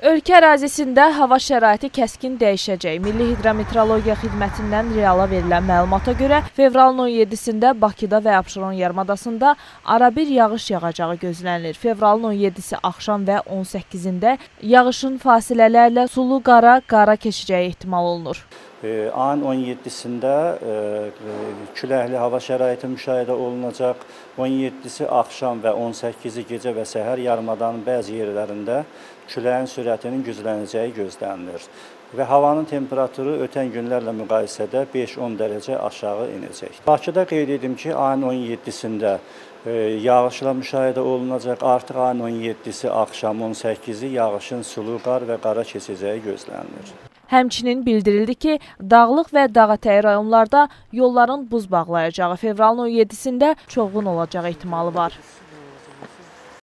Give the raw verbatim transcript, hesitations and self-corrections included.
Ölkə ərazisində hava şəraiti kəskin dəyişəcək. Milli Hidrometeorologiya Xidmətindən reala verilən məlumata görə fevralın on yeddisində Bakıda və Abşeron yarımadasında arabir yağış yağacağı gözlənilir. Fevralın on yeddisi axşam və on səkkizində yağışın fasilələrlə sulu qara, qara keçəcəyi ehtimal olunur. Ayın on yeddisində küləkli hava şəraiti müşahidə olunacaq. on yeddisi axşam və on səkkizi gecə və səhər yarımadanın bəzi yerlərində küləyin sürətinin güclənəcəyi gözlənilir. Və havanın temperaturu ötən günlərlə müqayisədə beş on dərəcə aşağı inəcək. Bakıda qeyd edim ki, ayın on yeddisində yağışla müşahidə olunacaq. Artıq ayın on yeddisi axşam on səkkizi yağışın sulu qar və qara keçəcəyi gözlənilir. Həmçinin bildirildi ki, dağlıq və dağətəyi rayonlarda yolların buz bağlayacağı fevralın on yeddisində çovğun olacağı ehtimalı var.